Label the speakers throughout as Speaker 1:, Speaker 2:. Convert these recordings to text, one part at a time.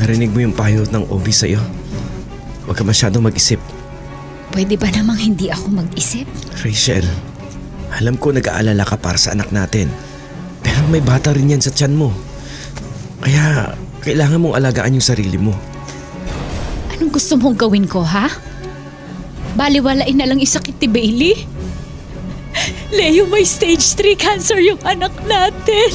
Speaker 1: Narinig mo yung payo ng OB sa'yo? Huwag ka masyadong mag-isip.
Speaker 2: Pwede ba namang hindi ako mag-isip?
Speaker 1: Rachel, alam ko nag-aalala ka para sa anak natin. Pero may bata rin yan sa tiyan mo. Kaya kailangan mong alagaan yung sarili mo.
Speaker 2: Anong gusto mong gawin ko, ha? Baliwalain na lang isakit ni Bailey? Leo, may stage 3 cancer yung anak natin.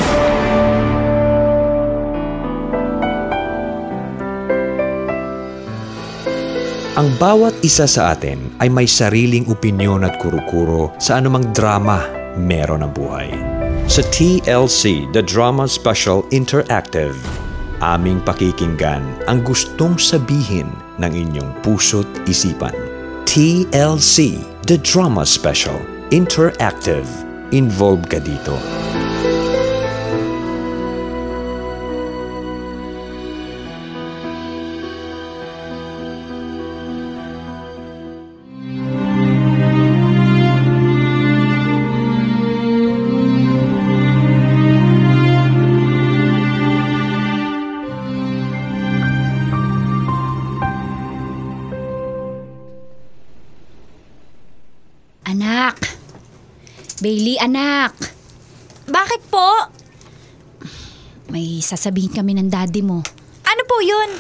Speaker 3: Ang bawat isa sa atin ay may sariling opinyon at kuro-kuro sa anumang drama meron ang buhay. Sa TLC, The Drama Special Interactive, aming pakikinggan ang gustong sabihin ng inyong puso't isipan. TLC, The Drama Special Interactive. Involved ka dito.
Speaker 2: Anak! Bailey, anak!
Speaker 4: Bakit po?
Speaker 2: May sasabihin kami ng daddy mo.
Speaker 4: Ano po yun?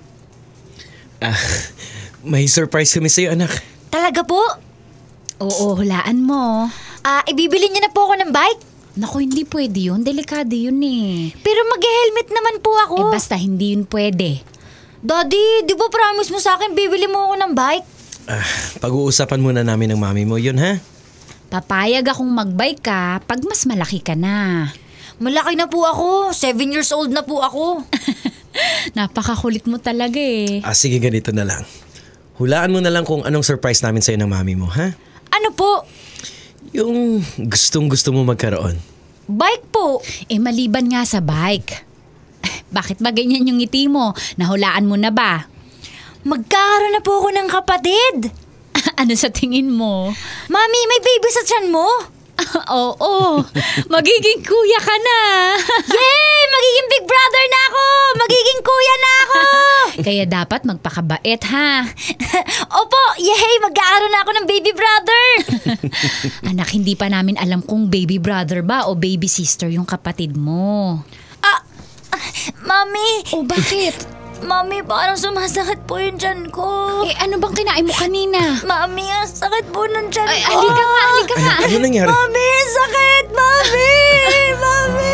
Speaker 1: May surprise kami sa'yo, anak.
Speaker 4: Talaga po?
Speaker 2: Oo, hulaan mo.
Speaker 4: Ibibili niya na po ako ng bike?
Speaker 2: Naku, hindi pwede yun. Delikado yun eh.
Speaker 4: Pero mag-helmet naman po ako.
Speaker 2: Basta hindi yun pwede.
Speaker 4: Daddy, di ba promise mo sa akin bibili mo ako ng bike?
Speaker 1: Pag-uusapan muna namin ng mami mo yun, ha?
Speaker 2: Papayag akong magbike ka pag mas malaki ka na.
Speaker 4: Malaki na po ako. 7 years old na po ako.
Speaker 2: Napakakulit mo talaga eh.
Speaker 1: Sige, ganito na lang. Hulaan mo na lang kung anong surprise namin sa'yo ng mami mo, ha?
Speaker 4: Ano po?
Speaker 1: Yung gustong-gusto mo magkaroon.
Speaker 4: Bike po.
Speaker 2: Maliban nga sa bike. Bakit ba ganyan yung ngiti mo? Nahulaan mo na ba?
Speaker 4: Magkakaroon na po ako ng kapatid.
Speaker 2: Ano sa tingin mo?
Speaker 4: Mami, may baby sa tiyan mo?
Speaker 2: Oo, magiging kuya ka na.
Speaker 4: Yay! Magiging big brother na ako! Magiging kuya na ako!
Speaker 2: Kaya dapat magpakabait, ha?
Speaker 4: Opo! Yay! Magkakaroon na ako ng baby brother!
Speaker 2: Anak, hindi pa namin alam kung baby brother ba o baby sister yung kapatid mo.
Speaker 4: Mami!
Speaker 2: O bakit?
Speaker 4: Mami, parang sumasakit po yung tiyan ko.
Speaker 2: Ano bang kinain mo kanina?
Speaker 4: Mami, ang sakit po ng tiyan ko.
Speaker 2: Halika nga.
Speaker 1: Ano nangyari?
Speaker 4: Mami, sakit! Mami! Mami!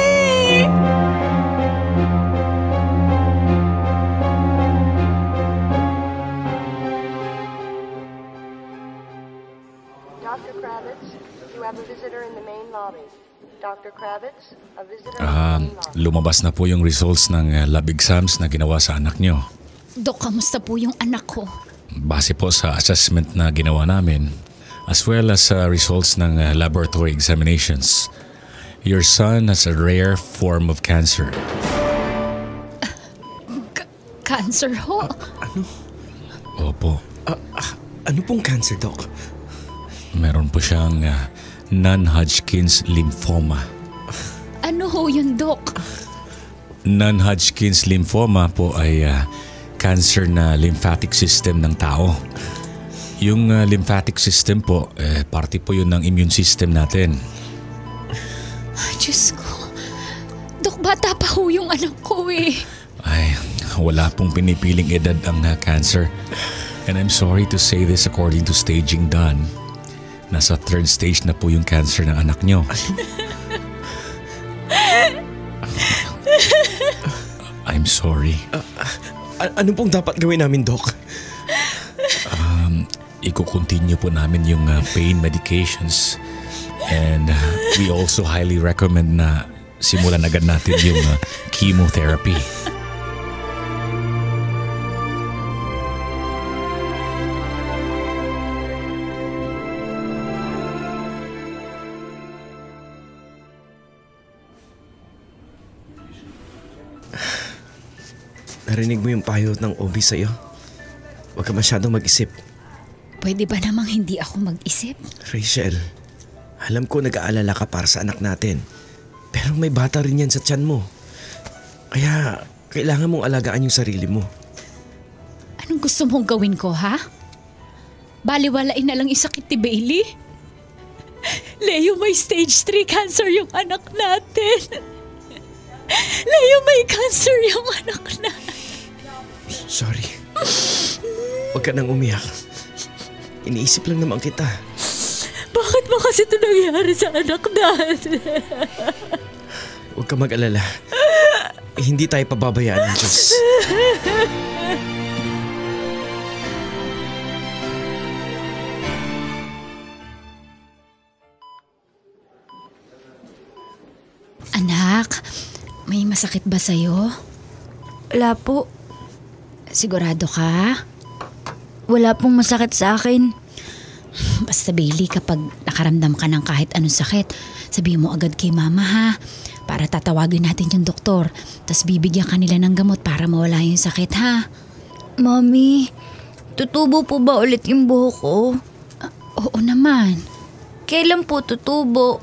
Speaker 5: Dr. Kravitz, you have a visitor in the main lobby. Dr. Kravitz, a visitor in the main lobby.
Speaker 6: Lumabas na po yung results ng lab exams na ginawa sa anak nyo.
Speaker 2: Dok, kamusta po yung anak ko?
Speaker 6: Base po sa assessment na ginawa namin, as well as results ng laboratory examinations, your son has a rare form of cancer.
Speaker 2: Cancer ho?
Speaker 1: Ano?
Speaker 6: Opo.
Speaker 1: Ano pong cancer, Doc?
Speaker 6: Meron po siyang non-Hodgkin's lymphoma.
Speaker 2: Ano ho yun, Dok?
Speaker 6: Non-Hodgkin's lymphoma po ay cancer na lymphatic system ng tao. Yung lymphatic system po, parte po yun ng immune system natin.
Speaker 2: Diyos ko. Dok, bata pa ho yung anak ko eh.
Speaker 6: Ay, wala pong pinipiling edad ang cancer. And I'm sorry to say this, according to staging done, nasa 3rd stage na po yung cancer ng anak nyo. I'm sorry.
Speaker 1: Ano pong dapat gawin namin, Doc?
Speaker 6: Iko-continue po namin yung pain medications. And we also highly recommend na simulan agad natin yung chemotherapy.
Speaker 1: Narinig mo yung payo ng OB sa'yo? Huwag ka masyadong mag-isip.
Speaker 2: Pwede ba namang hindi ako mag-isip?
Speaker 1: Rachel, alam ko nag-aalala ka para sa anak natin. Pero may bata rin yan sa tiyan mo. Kaya kailangan mong alagaan yung sarili mo.
Speaker 2: Anong gusto mong gawin ko, ha? Baliwalain na lang isakit ni Bailey? Leo, may stage 3 cancer yung anak natin. Leo, may cancer yung anak natin.
Speaker 1: Sorry. Huwag ka nang umiyak. Iniisip lang naman kita.
Speaker 2: Bakit ba kasi ito nangyari sa anak natin?
Speaker 1: Huwag ka mag-alala. Hindi tayo pababayaan ng Diyos.
Speaker 2: Anak, may masakit ba sa'yo?
Speaker 4: Wala po.
Speaker 2: Sigurado ka?
Speaker 4: Wala pong masakit sa akin.
Speaker 2: Basta Bailey, kapag nakaramdam ka ng kahit anong sakit, sabihin mo agad kay mama, ha? Para tatawagin natin yung doktor. Tas bibigyan ka nila ng gamot para mawala yung sakit, ha?
Speaker 4: Mami, tutubo po ba ulit yung buhok ko?
Speaker 2: Oo naman.
Speaker 4: Kailan po tutubo?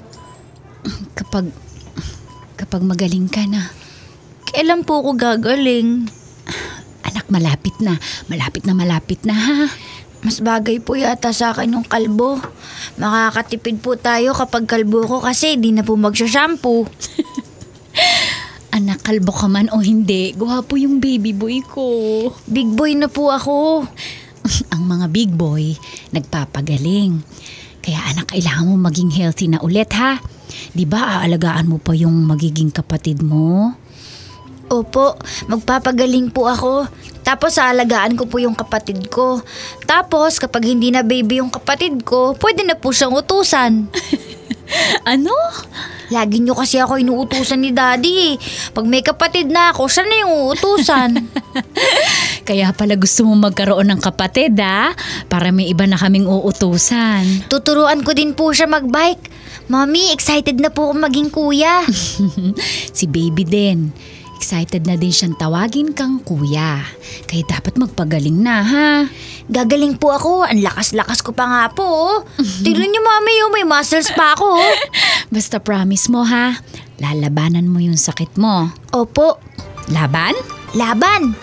Speaker 2: Kapag magaling ka na.
Speaker 4: Kailan po ako gagaling?
Speaker 2: Anak, malapit na. Malapit na, ha?
Speaker 4: Mas bagay po yata sa akin yung kalbo. Makakatipid po tayo kapag kalbo ko kasi di na po magsashampoo.
Speaker 2: Anak, kalbo ka man o hindi, gwapo yung baby boy ko.
Speaker 4: Big boy na po ako.
Speaker 2: Ang mga big boy, nagpapagaling. Kaya anak, kailangan mo maging healthy na ulit, ha? Di ba aalagaan mo pa yung magiging kapatid mo?
Speaker 4: Opo, magpapagaling po ako. Tapos aalagaan ko po yung kapatid ko. Tapos kapag hindi na baby yung kapatid ko, pwede na po siyang utusan.
Speaker 2: Ano?
Speaker 4: Lagi nyo kasi ako inuutusan ni Daddy. Pag may kapatid na ako, siya na yung uutusan.
Speaker 2: Kaya pala gusto mo magkaroon ng kapatid, ha? Para may iba na kaming uutusan.
Speaker 4: Tuturuan ko din po siya magbike. Mommy, excited na po akong maging kuya.
Speaker 2: Si baby din. Excited na din siyang tawagin kang kuya. Kaya dapat magpagaling na, ha?
Speaker 4: Gagaling po ako. Ang lakas-lakas ko pa nga po. Tignan niyo, Mommy, may muscles pa ako.
Speaker 2: Basta promise mo, ha? Lalabanan mo yung sakit mo.
Speaker 4: Opo.
Speaker 2: Laban?
Speaker 4: Laban.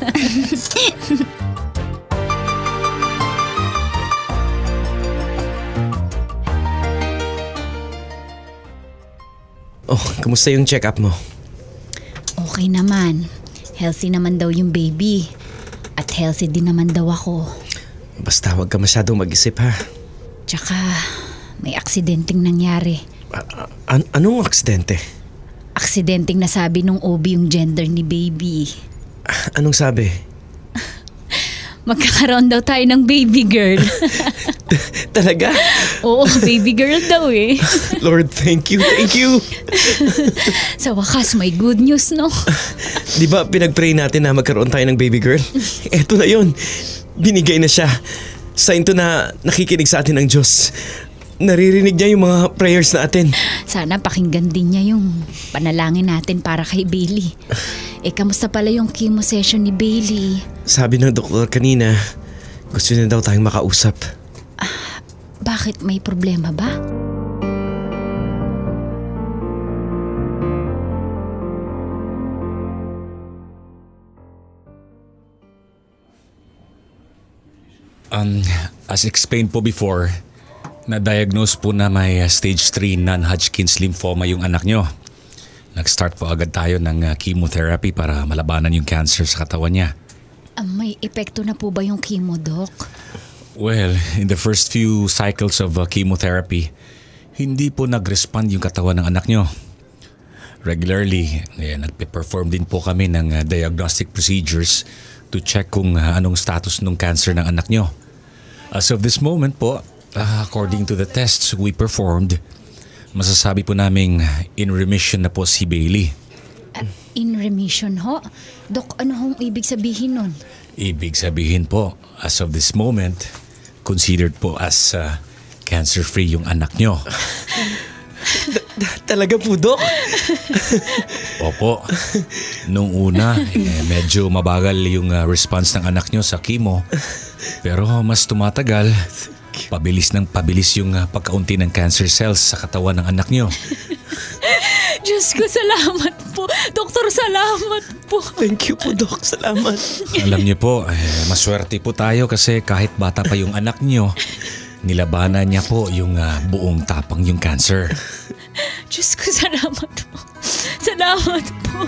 Speaker 1: Oh, kamusta yung check-up mo?
Speaker 2: Okay naman. Healthy naman daw yung baby. At healthy din naman daw ako.
Speaker 1: Basta huwag ka masyadong mag-isip, ha?
Speaker 2: Tsaka may aksidenteng nangyari.
Speaker 1: Anong aksidente?
Speaker 2: Aksidenteng nasabi nung OB yung gender ni baby.
Speaker 1: Anong sabi?
Speaker 2: Magkakaroon daw tayo ng baby girl.
Speaker 1: Talaga?
Speaker 2: Oo, baby girl daw eh.
Speaker 1: Lord, thank you.
Speaker 2: Sa wakas, may good news, no?
Speaker 1: Di ba pinag-pray natin na magkaroon tayo ng baby girl? Eto na yun. Binigay na siya. Sign to na nakikinig sa atin ng Diyos. Naririnig niya yung mga prayers natin.
Speaker 2: Sana pakinggan din niya yung panalangin natin para kay Bailey. Kamusta pala yung chemo session ni Bailey?
Speaker 1: Sabi ng doktor kanina, gusto niya daw tayong makausap.
Speaker 2: Bakit? May problema ba?
Speaker 6: As explained po before, na-diagnose po na may stage 3 non-Hodgkin's lymphoma yung anak nyo. Nag-start po agad tayo ng chemotherapy para malabanan yung cancer sa katawan niya.
Speaker 2: May epekto na po ba yung chemo, Doc?
Speaker 6: Well, in the first few cycles of chemotherapy, hindi po nag-respond yung katawan ng anak nyo. Regularly, nagpe-perform din po kami ng diagnostic procedures to check kung anong status ng cancer ng anak nyo. As of this moment po, according to the tests we performed, masasabi po naming in remission na po si Bailey.
Speaker 2: In remission ho? Dok, ano hong ibig sabihin nun?
Speaker 6: Ibig sabihin po, as of this moment, considered po as cancer-free yung anak nyo.
Speaker 1: Talaga po, Dok?
Speaker 6: Opo. Nung una, medyo mabagal yung response ng anak nyo sa chemo. Pero mas tumatagal, pabilis ng pabilis yung pagkaunti ng cancer cells sa katawan ng anak nyo.
Speaker 2: Diyos ko, salamat po. Doktor, salamat po.
Speaker 1: Thank you po, Doc. Salamat.
Speaker 6: Alam niyo po, maswerte po tayo kasi kahit bata pa yung anak niyo, nilabanan niya po yung buong tapang yung cancer.
Speaker 2: Diyos ko, salamat po. Salamat po.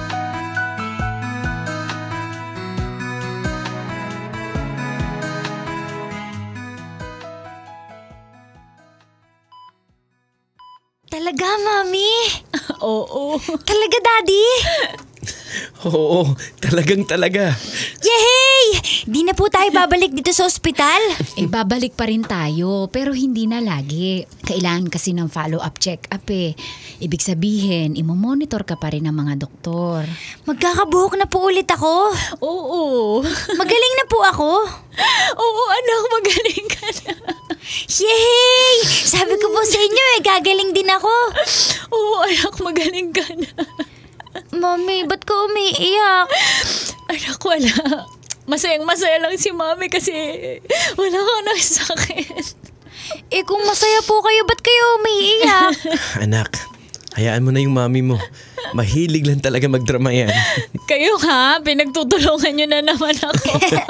Speaker 4: Talaga, Mami?
Speaker 2: Oo.
Speaker 4: Talaga, Daddy?
Speaker 1: Oo, talaga.
Speaker 4: Yay! Di na po tayo babalik dito sa ospital.
Speaker 2: Babalik pa rin tayo, pero hindi na lagi. Kailangan kasi ng follow-up check-up Ibig sabihin, imomonitor ka pa rin ng mga doktor.
Speaker 4: Magkakabuhok na po ulit ako.
Speaker 2: Oo.
Speaker 4: Magaling na po ako.
Speaker 2: Oo, anak, magaling ka na.
Speaker 4: Yay! Sabi ko po sa inyo gagaling din ako.
Speaker 2: Oo, anak, magaling ka na.
Speaker 4: Mami, ba't ka umiiyak?
Speaker 2: Anak, wala. Masayang-masaya lang si Mami kasi wala ka na sakit.
Speaker 4: Kung masaya po kayo, ba't kayo umiiyak?
Speaker 1: Anak, hayaan mo na yung mami mo. Mahilig lang talaga magdrama yan.
Speaker 2: Kayo pinagtutulungan nyo na naman ako.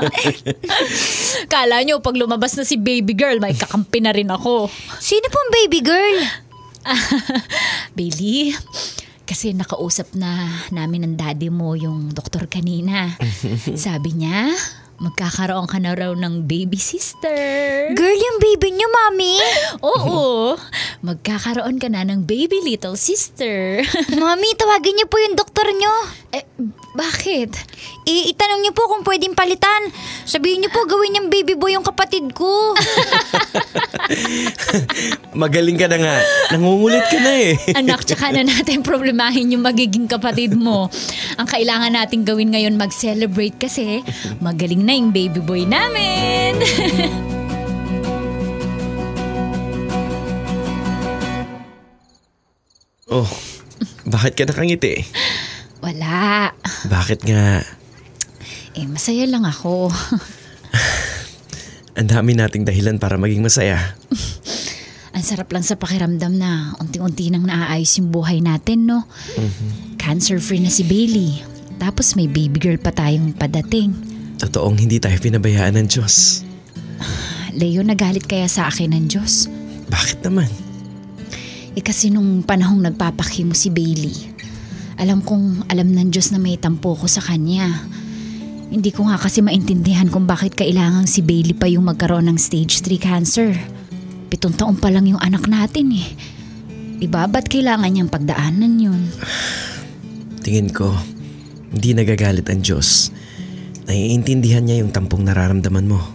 Speaker 2: Kala nyo, pag lumabas na si baby girl, may kakampi na rin ako.
Speaker 4: Sino pong baby girl?
Speaker 2: Bailey, kasi nakausap na namin ng daddy mo yung doktor kanina. Sabi niya, magkakaroon ka na raw ng baby sister.
Speaker 4: Girl, yung baby niyo, Mami?
Speaker 2: Oo, magkakaroon ka na ng baby little sister.
Speaker 4: Mami, tawagin niyo po yung doktor niyo.
Speaker 2: Bakit?
Speaker 4: Itanong niyo po kung pwedeng palitan. Sabihin niyo po gawin niyang baby boy yung kapatid ko.
Speaker 1: Magaling ka na nga. Nangungulit ka na
Speaker 2: Anak, tsaka na natin problemahin yung magiging kapatid mo. Ang kailangan natin gawin ngayon mag-celebrate kasi magaling na yung baby boy namin.
Speaker 1: Oh, bakit ka nakangiti?
Speaker 2: Wala.
Speaker 1: Bakit nga?
Speaker 2: Masaya lang ako.
Speaker 1: Ang dami nating dahilan para maging masaya.
Speaker 2: Ang sarap lang sa pakiramdam na unti-unti nang naaayos yung buhay natin, no? Cancer-free na si Bailey. Tapos may baby girl pa tayong padating.
Speaker 1: Totoong hindi tayo pinabayaan ng Diyos.
Speaker 2: Leo, nagalit kaya sa akin ng Diyos?
Speaker 1: Bakit naman?
Speaker 2: Kasi nung panahong nagpapakimo si Bailey, alam ng Diyos na may tampo ko sa kanya. Hindi ko nga kasi maintindihan kung bakit kailangang si Bailey pa yung magkaroon ng stage 3 cancer. 7 taon pa lang yung anak natin Diba, ba't kailangan niyang pagdaanan yun?
Speaker 1: Tingin ko, hindi nagagalit ang Diyos. Naiintindihan niya yung tampong nararamdaman mo.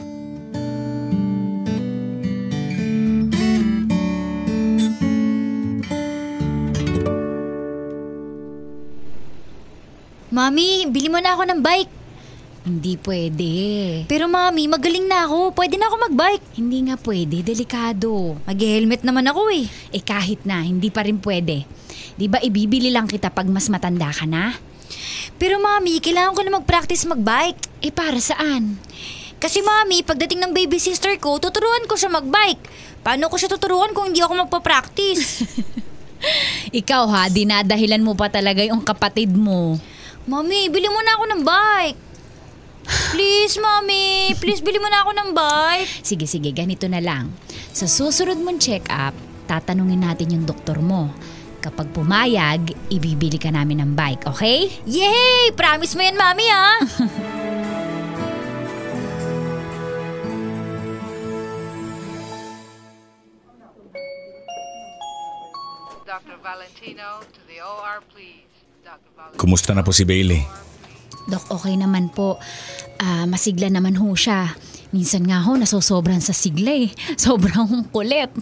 Speaker 4: Mami, bili mo na ako ng bike.
Speaker 2: Hindi pwede.
Speaker 4: Pero Mami, magaling na ako. Pwede na ako magbike.
Speaker 2: Hindi nga pwede, delikado.
Speaker 4: Mag-helmet naman ako
Speaker 2: Kahit na, hindi pa rin pwede. Di ba ibibili lang kita pag mas matanda ka na?
Speaker 4: Pero Mami, kailangan ko na mag-practice magbike.
Speaker 2: Para saan?
Speaker 4: Kasi Mami, pagdating ng baby sister ko, tuturuan ko siya magbike. Paano ko siya tuturuan kung hindi ako magpa-practice?
Speaker 2: Ikaw dinadahilan mo pa talaga yung kapatid mo.
Speaker 4: Mami, bili mo na ako ng bike. Please, Mami. Please, bili mo na ako ng bike.
Speaker 2: Sige, ganito na lang. Sa susunod mong check-up, tatanungin natin yung doktor mo. Kapag pumayag, ibibili ka namin ng bike, okay?
Speaker 4: Yay! Promise mo yan, Mami,
Speaker 5: Dr. Valentino, to the OR, please.
Speaker 6: Kumusta na po si Bailey?
Speaker 2: Dok, okay naman po. Masigla naman ho siya. Minsan nga nasosobran sa sigla Sobrang kulit.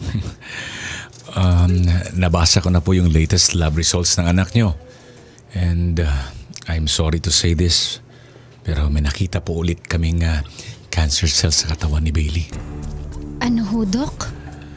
Speaker 6: Nabasa ko na po yung latest lab results ng anak nyo. And I'm sorry to say this, pero may nakita po ulit kaming cancer cells sa katawan ni Bailey.
Speaker 2: Ano ho, Dok?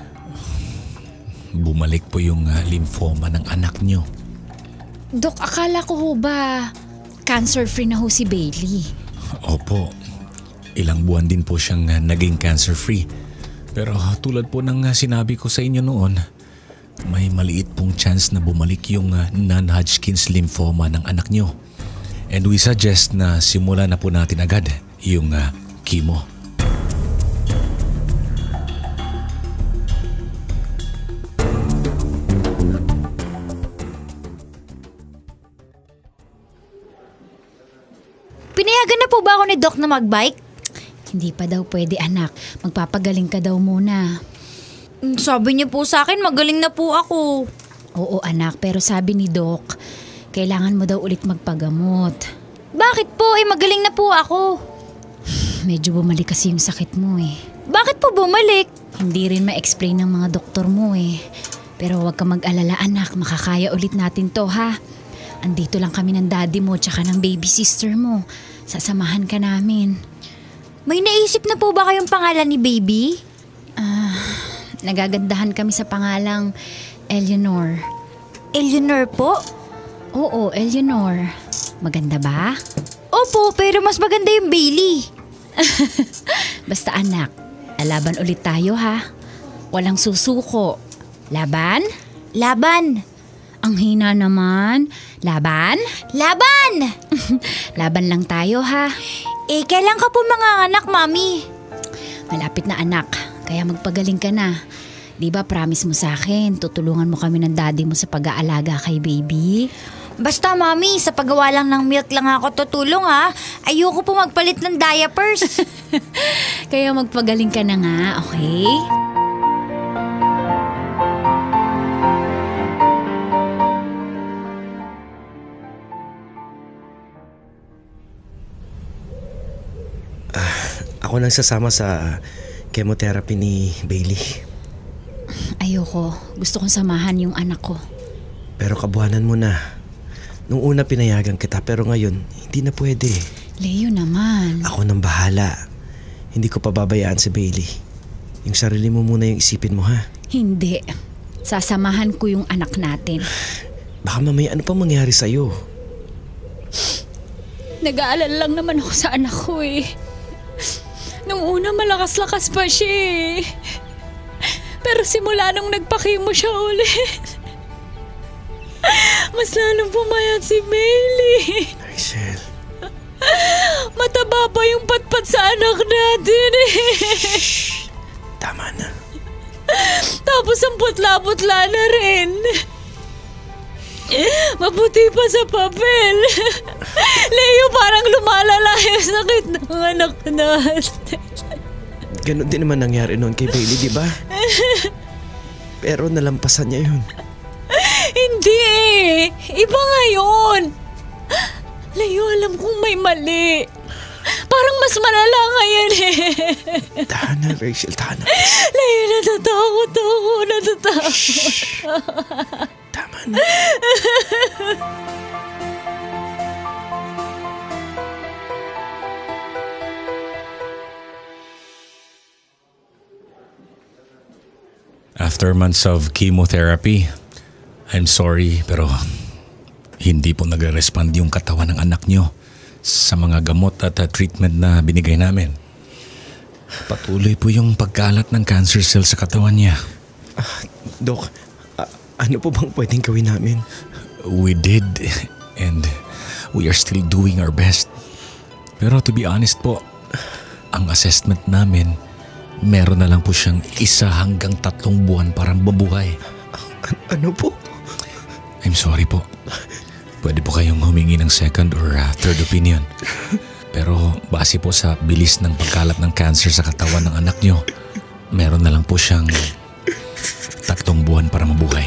Speaker 6: Bumalik po yung lymphoma ng anak nyo.
Speaker 2: Dok, akala ko ho ba cancer-free na ho si Bailey?
Speaker 6: Opo. Ilang buwan din po siyang naging cancer-free. Pero tulad po ng sinabi ko sa inyo noon, may maliit pong chance na bumalik yung non-Hodgkin's lymphoma ng anak nyo. And we suggest na simulan na po natin agad yung chemo.
Speaker 4: Pinayagan na po ba ako ni Doc na magbike?
Speaker 2: Hindi pa daw pwede, anak. Magpapagaling ka daw muna.
Speaker 4: Sabi niyo po sa akin, magaling na po ako.
Speaker 2: Oo, anak. Pero sabi ni Doc, kailangan mo daw ulit magpagamot.
Speaker 4: Bakit po? Magaling na po ako.
Speaker 2: Medyo bumalik kasi yung sakit mo eh.
Speaker 4: Bakit po bumalik?
Speaker 2: Hindi rin ma-explain ng mga doktor mo eh. Pero huwag ka mag-alala, anak. Makakaya ulit natin to, ha? Andito lang kami ng daddy mo tsaka ng baby sister mo. Sasamahan ka namin.
Speaker 4: May naisip na po ba kayong pangalan ni baby?
Speaker 2: Nagagandahan kami sa pangalang Eleanor.
Speaker 4: Eleanor po?
Speaker 2: Oo, Eleanor. Maganda ba?
Speaker 4: Opo, pero mas maganda yung Bailey.
Speaker 2: Basta anak, lalaban ulit tayo ha. Walang susuko. Laban?
Speaker 4: Laban.
Speaker 2: Ang hina naman. Laban?
Speaker 4: Laban!
Speaker 2: Laban lang tayo ha.
Speaker 4: Kailan ka po mga anak, Mami?
Speaker 2: Malapit na anak, kaya magpagaling ka na. Di ba promise mo sa akin, tutulungan mo kami ng daddy mo sa pag-aalaga kay baby?
Speaker 4: Basta, Mami, sa paggawa lang ng milk lang ako tutulong ha. Ayoko po magpalit ng diapers.
Speaker 2: Kaya magpagaling ka na nga, okay?
Speaker 1: Ako nang sasama sa chemotherapy ni Bailey.
Speaker 2: Ayoko. Gusto kong samahan yung anak ko.
Speaker 1: Pero kabuhanan mo na. Nung una pinayagan kita pero ngayon hindi na pwede.
Speaker 2: Leo naman.
Speaker 1: Ako nang bahala. Hindi ko pababayaan si Bailey. Yung sarili mo muna yung isipin mo ha.
Speaker 2: Hindi. Sasamahan ko yung anak natin.
Speaker 1: Baka mamaya ano pang mangyari sa'yo.
Speaker 2: Nag-aalala lang naman ako sa anak ko eh. Nung una malakas-lakas pa siya eh. Pero simula nung nagpakimo siya ulit, mas lalong pumayat si Bailey.
Speaker 1: Rachel.
Speaker 2: Mataba pa yung patpat sa anak natin eh.
Speaker 1: Shh. Tama na.
Speaker 2: Tapos ang putla-putla na rin. Mabuti pa sa papel. Leo, parang lumalala yung sakit ng anak natin.
Speaker 1: Ganon din naman nangyari noon kay Bailey, di ba? Pero nalampasan niya yun.
Speaker 2: Hindi eh. Iba ngayon. Leo, alam kong may mali. Parang mas malala ngayon eh.
Speaker 1: Tahan na, Rachel, tahan na.
Speaker 2: Leo, natatakot ako. Natatakot.
Speaker 1: Tama na.
Speaker 6: After months of chemotherapy, I'm sorry pero hindi po nagre-respond yung katawan ng anak nyo sa mga gamot at treatment na binigay namin. Patuloy po yung pagkalat ng cancer cell sa katawan niya.
Speaker 1: Dok, ano po bang pwedeng gawin namin?
Speaker 6: We did and we are still doing our best. Pero to be honest po, ang assessment namin, meron na lang po siyang 1 hanggang 3 buwan para mabuhay.
Speaker 1: Ano po?
Speaker 6: I'm sorry po. Pwede po kayong humingi ng second or third opinion. Pero base po sa bilis ng pagkalat ng cancer sa katawan ng anak nyo, meron na lang po siyang 3 buwan para mabuhay.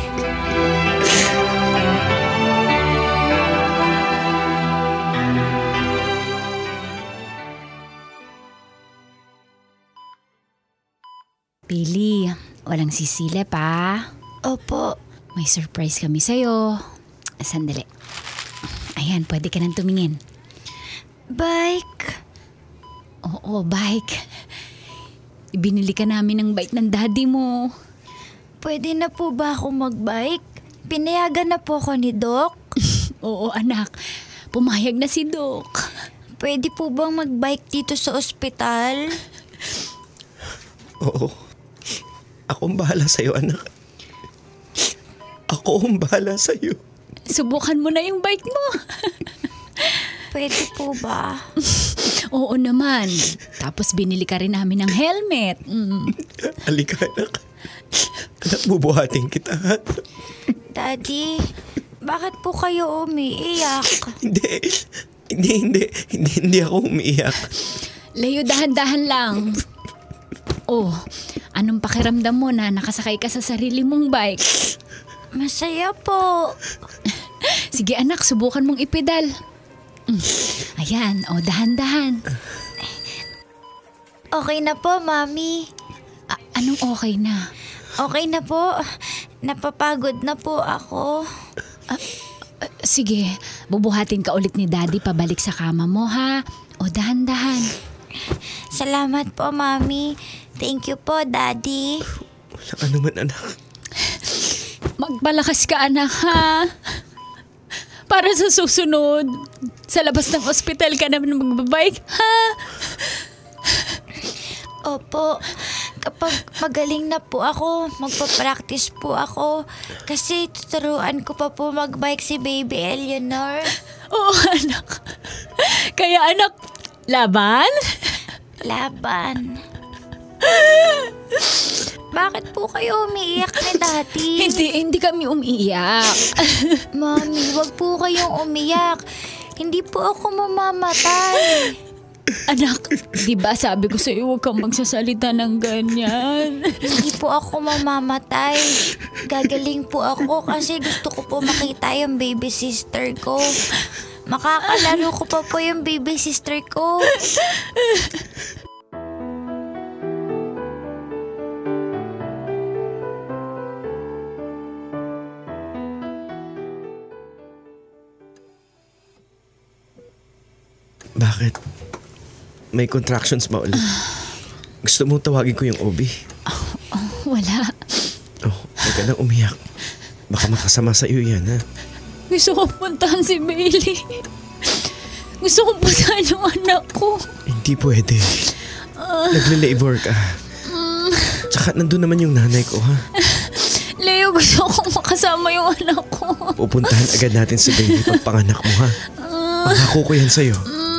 Speaker 2: Pili, walang sisilip ha.
Speaker 4: Opo.
Speaker 2: May surprise kami sa'yo. Sandali. Ayan, pwede ka nang tumingin.
Speaker 4: Bike?
Speaker 2: Oo, bike. Ibinili ka namin ng bike ng daddy mo.
Speaker 4: Pwede na po ba ako magbike? Pinayagan na po ako ni Doc.
Speaker 2: Oo, anak. Pumayag na si Doc.
Speaker 4: Pwede po bang magbike dito sa ospital?
Speaker 1: Oo. Akong bahala sa'yo, anak. Ako ang bahala sa'yo.
Speaker 2: Subukan mo na yung bike mo.
Speaker 4: Pwede po ba?
Speaker 2: Oo naman. Tapos binili ka rin namin ng helmet.
Speaker 1: Halika, anak. Anak, bubuhatin kita.
Speaker 4: Daddy, bakit po kayo umiiyak?
Speaker 1: Hindi ako umiiyak.
Speaker 2: Leo, dahan-dahan lang. Oh, anong pakiramdam mo na nakasakay ka sa sarili mong bike?
Speaker 4: Masaya po.
Speaker 2: Sige anak, subukan mong ipedal. Ayan, dahan-dahan.
Speaker 4: Okay na po, Mami.
Speaker 2: Anong okay na?
Speaker 4: Okay na po. Napapagod na po ako.
Speaker 2: Sige, bubuhatin ka ulit ni Daddy pabalik sa kama mo, ha? O dahan-dahan.
Speaker 4: Salamat po, Mami. Thank you po, Daddy.
Speaker 1: Wala ka naman, anak.
Speaker 2: Magpalakas ka, anak, ha? Para sa susunod, sa labas ng ospital ka naman magbabike, ha?
Speaker 4: Opo. Kapag magaling na po ako, magpa-practice po ako. Kasi tuturuan ko pa po magbike si Baby Eleanor.
Speaker 2: Oo, anak. Kaya anak, laban?
Speaker 4: Laban. Bakit po kayo umiiyak ni Daddy?
Speaker 2: Hindi kami umiiyak.
Speaker 4: Mami, wag po kayong umiyak. Hindi po ako mamamatay.
Speaker 2: Anak, di ba sabi ko sa'yo huwag kang magsasalita ng ganyan?
Speaker 4: Hindi po ako mamamatay. Gagaling po ako kasi gusto ko po makita yung baby sister ko. Makakalaro ko pa po yung baby sister ko.
Speaker 1: Bakit? May contractions ba ulit? Gusto mo tawagin ko yung OB?
Speaker 2: Wala.
Speaker 1: Huwag ka nang umiyak. Baka makasama sa iyo yan, ha?
Speaker 2: Gusto ko puntahan si Bailey. Gusto kong puntahan yung anak ko.
Speaker 1: Hindi pwede. Nagle-labor ka. Tsaka nandun naman yung nanay ko, ha?
Speaker 2: Leo, gusto kong makasama yung anak ko.
Speaker 1: Pupuntahan agad natin si Bailey pagpanganak mo, ha? Pangako ko yan sa'yo.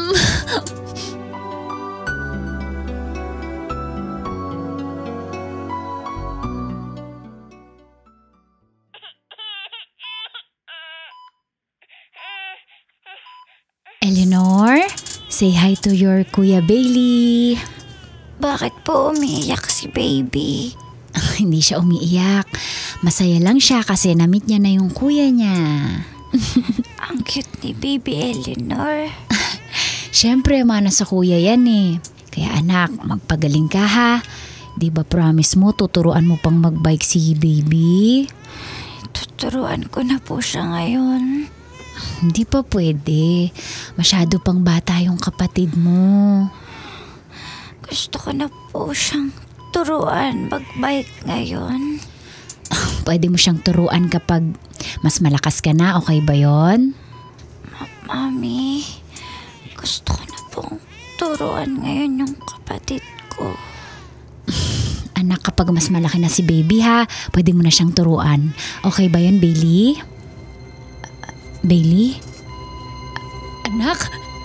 Speaker 2: Eleanor, say hi to your Kuya Bailey.
Speaker 4: Bakit po umiiyak si Baby?
Speaker 2: Hindi siya umiiyak. Masaya lang siya kasi na-meet niya na yung kuya niya.
Speaker 4: Ang cute ni Baby Eleanor.
Speaker 2: Siyempre, mana sa kuya yan eh. Kaya anak, magpagaling ka ha. Di ba promise mo tuturuan mo pang magbike si Baby?
Speaker 4: Tuturuan ko na po siya ngayon.
Speaker 2: Hindi pa pwede. Masyado pang bata yung kapatid mo.
Speaker 4: Gusto ko na po siyang turuan magbike ngayon.
Speaker 2: Pwede mo siyang turuan kapag mas malakas ka na, okay ba yon?
Speaker 4: Mami, gusto ko na pong turuan ngayon yung kapatid ko.
Speaker 2: Anak, kapag mas malaki na si Baby ha, pwede mo na siyang turuan. Okay ba yun, Bailey? Bailey? Anak?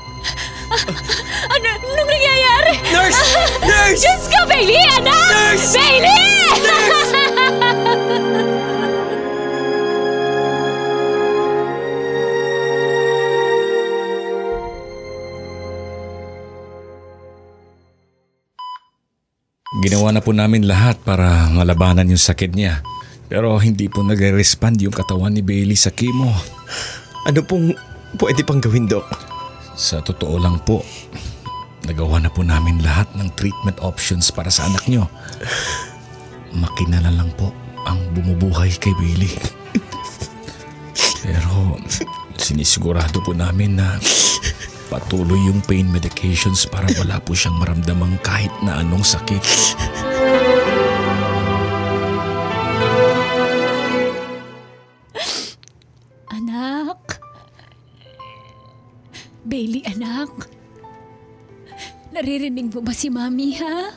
Speaker 2: Anong nangyayari?
Speaker 1: Nurse! Nurse!
Speaker 2: Diyos ko, Bailey! Anak!
Speaker 1: Nurse!
Speaker 2: Bailey!
Speaker 6: Ginawa na po namin lahat para malabanan yung sakit niya. Pero hindi po nagre-respond yung katawan ni Bailey sa chemo.
Speaker 1: Ano pong pwede pang gawin, Doc?
Speaker 6: Sa totoo lang po, nagawa na po namin lahat ng treatment options para sa anak niyo. Makinala lang po ang bumubuhay kay Bailey. Pero sinisigurado po namin na patuloy yung pain medications para wala po siyang maramdamang kahit na anong sakit.
Speaker 2: Anak? Bailey, anak? Naririnig mo ba si Mami, ha?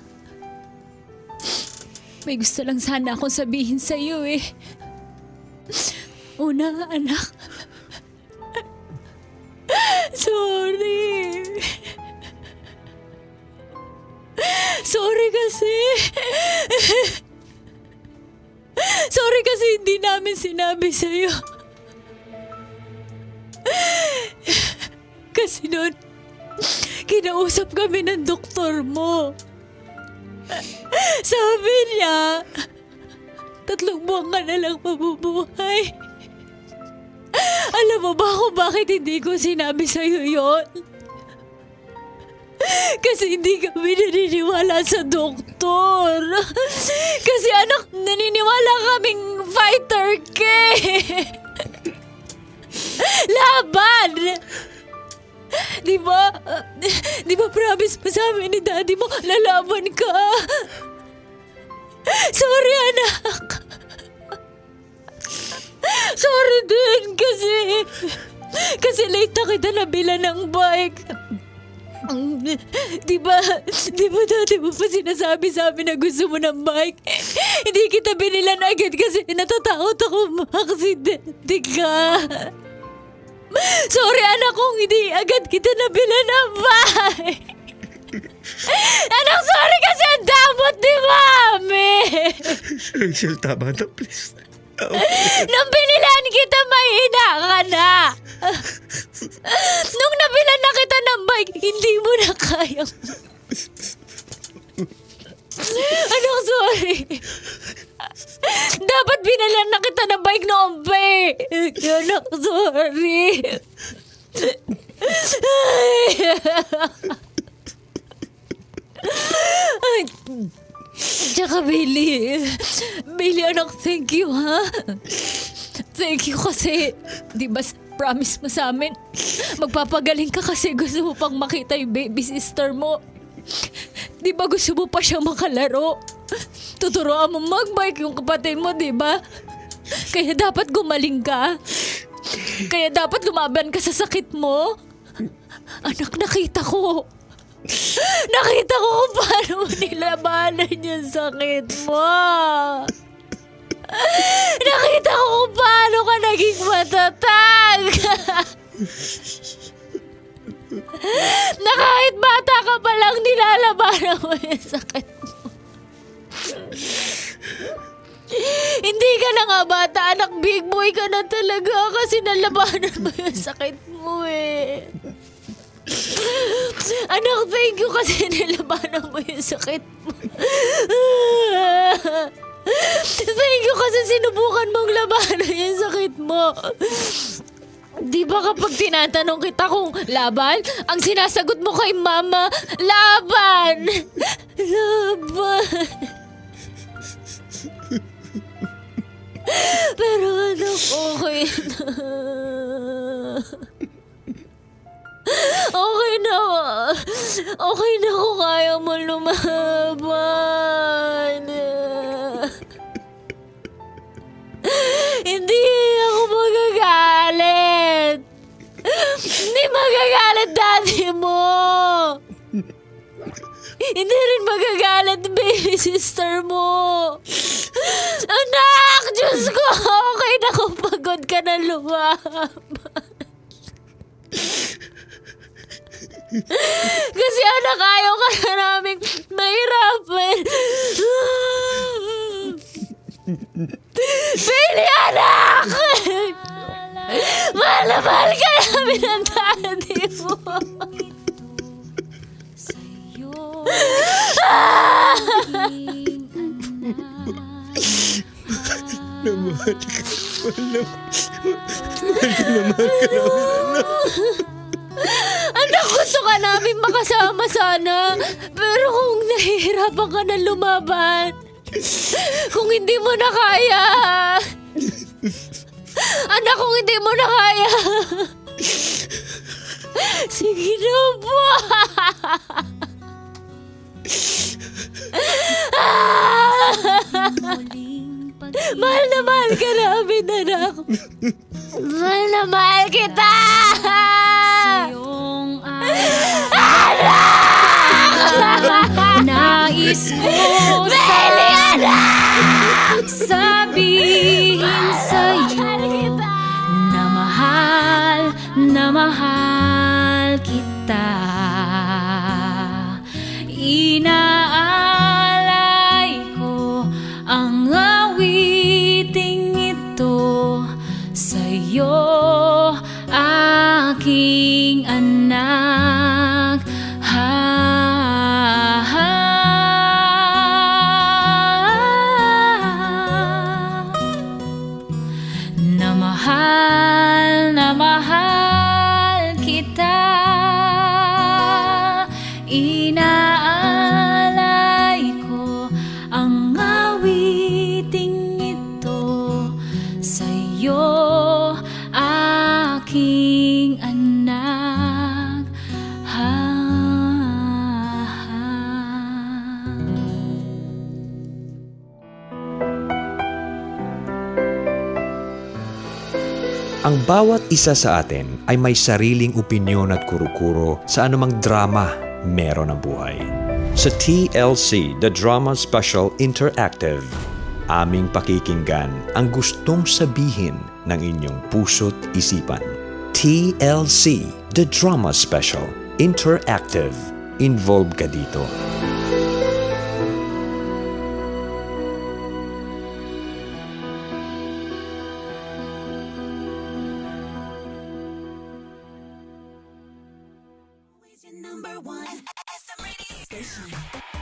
Speaker 2: May gusto lang sana akong sabihin sa'yo eh. Una, anak. Sorry. Sorry kasi. Sorry kasi hindi namin sinabi sa'yo. Kasi noon, kinausap kami ng doktor mo. Sabi niya, 3 buwan ka na lang mabubuhay. Alam mo ba kung bakit hindi ko sinabi sa'yo yon? Kasi hindi kami naniniwala sa doktor. Kasi anak, naniniwala kaming fighter ka. Laban! Di ba promise mo sa amin ni daddy mo, lalaban ka? Sorry, anak. Sorry din kasi late na kita nabila ng bike. Di ba dati mo pa sinasabi sa amin na gusto mo ng bike? Hindi kita binilan agad kasi natatakot ako ma-aksidente ka. Sorry anak kung hindi agad kita nabila ng bike. Anak, sorry kasi ang damot ni Mami.
Speaker 1: Rachel, tama na, please.
Speaker 2: Nung binilan kita, mahina ka na. Nung nabilan na kita ng bike, hindi mo na kaya. Anak, sorry. Dapat binalan na kita ng bike noon, ba? Anak, sorry. Tsaka Bailey, anak, thank you, ha? Thank you kasi, di ba promise mo sa amin, magpapagaling ka kasi gusto mo pang makita yung baby sister mo. Di ba gusto mo pa siyang makalaro? Tuturuan mo magbike yung kapatid mo, di ba? Kaya dapat gumaling ka. Kaya dapat lumaban ka sa sakit mo. Anak, nakita ko kung paano mo nilabanan yung sakit mo. Nakita ko kung paano ka naging matatag. Na kahit bata ka pa lang, nilalabanan mo yung sakit mo. Hindi ka na nga bata, anak, big boy ka na talaga kasi nalabanan mo yung sakit mo eh. Anak, thank you kasi nilabanan mo yung sakit mo. Thank you kasi sinubukan mong labanan yung sakit mo. Di ba kapag tinatanong kita kung laban, ang sinasagot mo kay mama, laban! Laban! Pero anak, okay na. Okay na kung kaya mo lumaban. Hindi ako magagalit. Hindi magagalit daddy mo. Hindi rin magagalit baby sister mo. Anak, Diyos ko, okay na kung pagod ka na lumaban. Kasi anak, ayaw ka na namin mahirapan. Bailey, anak! Mahal na mahal ka namin ang daddy mo.
Speaker 1: Mahal ka namin,
Speaker 2: anak, gusto ka namin makasama sana. Pero kung nahihirapan ka na lumaban, kung hindi mo na kaya, anak, kung hindi mo na kaya, sige na po. Mahal na mahal ka namin, anak. Mahal na mahal kita.
Speaker 7: Nais ko sabihin sa'yo
Speaker 2: mahal kita. Inaalay ko ang awiting ito sa'yo, aking anak. Na mahal kita. Inaalay ko ang awiting ito sa'yo, aking anak.
Speaker 3: Ang bawat isa sa atin ay may sariling opinyon at kuro-kuro sa anumang drama meron ang buhay. Sa TLC, The Drama Special Interactive, aming pakikinggan ang gustong sabihin ng inyong puso't isipan. TLC, The Drama Special Interactive. Involved ka dito.
Speaker 8: Number one SM radio station.